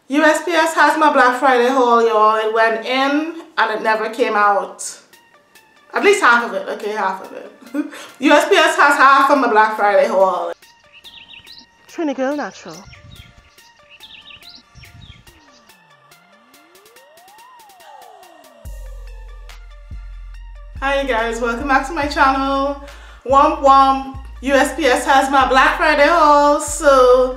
USPS has my Black Friday haul, y'all. It went in and it never came out. At least half of it, okay, half of it. USPS has half of my Black Friday haul. Trini Girl Natural. Hi you guys, welcome back to my channel. Womp womp. USPS has my Black Friday haul, so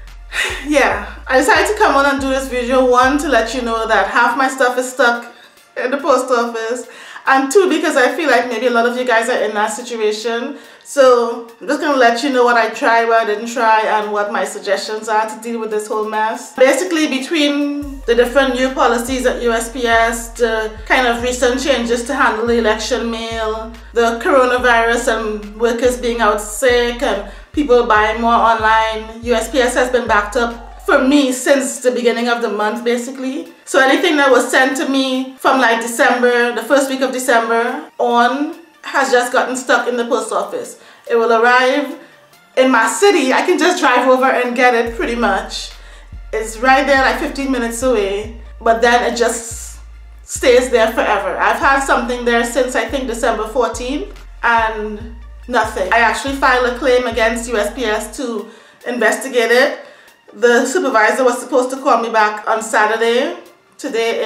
yeah, I decided to come on and do this video, one, to let you know that half my stuff is stuck in the post office, and two, because I feel like maybe a lot of you guys are in that situation. So I'm just gonna let you know what I tried, what I didn't try, and what my suggestions are to deal with this whole mess. Basically, between the different new policies at USPS, the kind of recent changes to handle the election mail, the coronavirus and workers being out sick and people buying more online, USPS has been backed up for me since the beginning of the month, basically. So anything that was sent to me from like December, the first week of December on, has just gotten stuck in the post office. It will arrive in my city. I can just drive over and get it pretty much. It's right there, like 15 minutes away, but then it just stays there forever. I've had something there since I think December 14th and nothing. I actually filed a claim against USPS to investigate it. The supervisor was supposed to call me back on Saturday. Today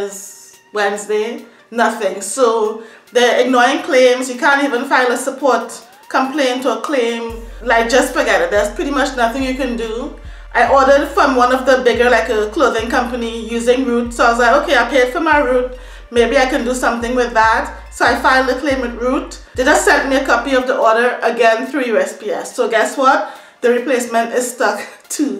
is Wednesday. Nothing. So they're ignoring claims. You can't even file a support complaint or claim. Like, just forget it. There's pretty much nothing you can do. I ordered from one of the bigger, like a clothing company, using Root. So I was like, okay, I paid for my Root. Maybe I can do something with that. So I filed a claim with Root. They just sent me a copy of the order again through USPS. So guess what? The replacement is stuck too.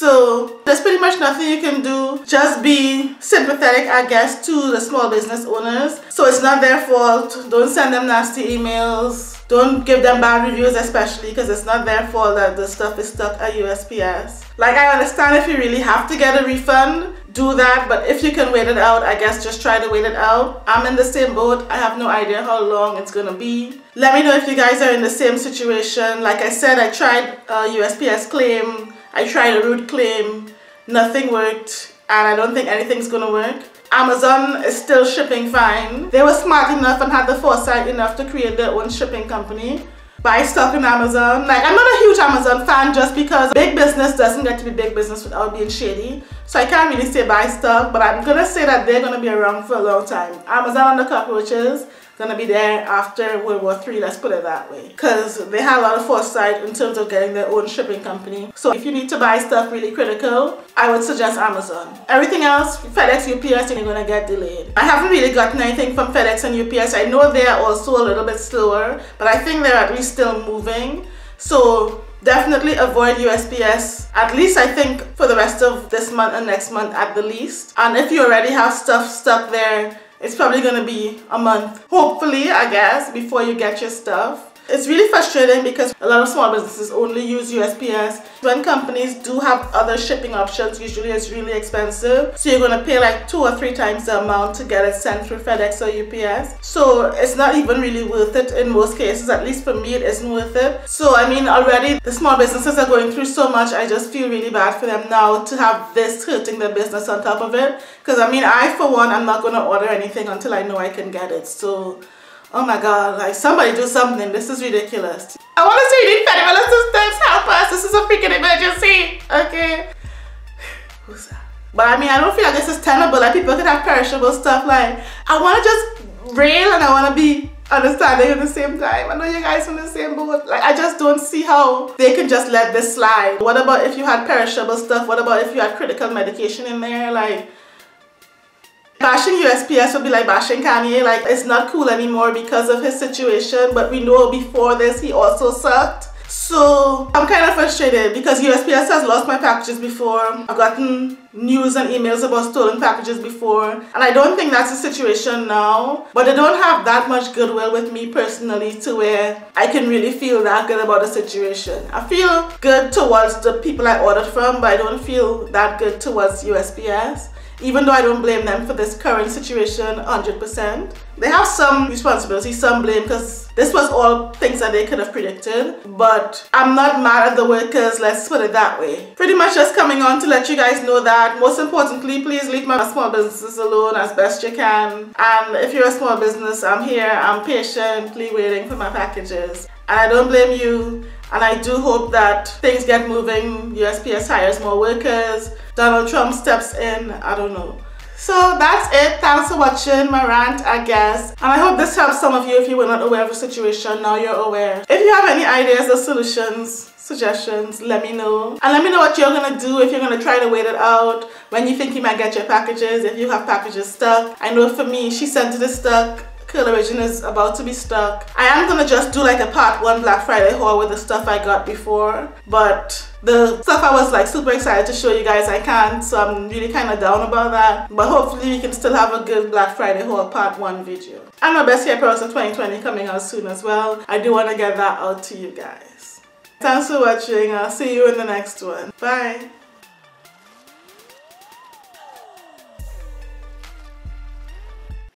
So there's pretty much nothing you can do. Just be sympathetic, I guess, to the small business owners. So it's not their fault. Don't send them nasty emails. Don't give them bad reviews, especially, because it's not their fault that the stuff is stuck at USPS. Like, I understand if you really have to get a refund, do that, but if you can wait it out, I guess just try to wait it out. I'm in the same boat. I have no idea how long it's gonna be. Let me know if you guys are in the same situation. Like I said, I tried a USPS claim, I tried a Root claim, nothing worked, and I don't think anything's gonna work. Amazon is still shipping fine. They were smart enough and had the foresight enough to create their own shipping company. Buy stuff in Amazon. Like, I'm not a huge Amazon fan just because big business doesn't get to be big business without being shady. So I can't really say buy stuff, but I'm gonna say that they're gonna be around for a long time. Amazon and the cockroaches gonna be there after World War III, let's put it that way. Because they had a lot of foresight in terms of getting their own shipping company. So if you need to buy stuff really critical, I would suggest Amazon. Everything else, FedEx, UPS, and you're gonna get delayed. I haven't really gotten anything from FedEx and UPS. I know they're also a little bit slower, but I think they're at least still moving. So definitely avoid USPS, at least I think for the rest of this month and next month at the least. And if you already have stuff stuck there, it's probably going to be a month, hopefully, I guess, before you get your stuff. It's really frustrating because a lot of small businesses only use USPS. When companies do have other shipping options, usually it's really expensive. So you're going to pay like 2 or 3 times the amount to get it sent through FedEx or UPS. So it's not even really worth it in most cases. At least for me, it isn't worth it. So I mean, already the small businesses are going through so much. I just feel really bad for them now to have this hurting their business on top of it. Because I mean, I for one, I'm not going to order anything until I know I can get it. So oh my God, like, somebody do something. This is ridiculous. I want to say you need federal assistance. Help us. This is a freaking emergency. Okay. Who's that? But I mean, I don't feel like this is tenable. Like, people could have perishable stuff. Like, I want to just rail and I want to be understanding at the same time. I know you guys are in the same boat. Like, I just don't see how they can just let this slide. What about if you had perishable stuff? What about if you had critical medication in there? Like, bashing USPS would be like bashing Kanye. Like, it's not cool anymore because of his situation, but we know before this he also sucked. So I'm kind of frustrated because USPS has lost my packages before. I've gotten news and emails about stolen packages before, and I don't think that's the situation now. But they don't have that much goodwill with me personally to where I can really feel that good about the situation. I feel good towards the people I ordered from, but I don't feel that good towards USPS. even though I don't blame them for this current situation 100%. They have some responsibility, some blame, because this was all things that they could have predicted. But I'm not mad at the workers, let's put it that way. Pretty much just coming on to let you guys know that, most importantly, please leave my small businesses alone as best you can. And if you're a small business, I'm here, I'm patiently waiting for my packages. And I don't blame you. And I do hope that things get moving, USPS hires more workers, Donald Trump steps in, I don't know. So that's it. Thanks for watching my rant, I guess. And I hope this helps some of you if you were not aware of the situation. Now you're aware. If you have any ideas or solutions, suggestions, let me know. And let me know what you're going to do, if you're going to try to wait it out, when you think you might get your packages, if you have packages stuck. I know for me, She Scented is stuck. Curl Origin is about to be stuck. I am gonna just do like a part 1 Black Friday haul with the stuff I got before, but the stuff I was like super excited to show you guys I can't, so I'm really kind of down about that. But hopefully we can still have a good Black Friday haul part 1 video. And my best hair products in 2020 coming out soon as well. I do want to get that out to you guys. Thanks for watching. I'll see you in the next one. Bye.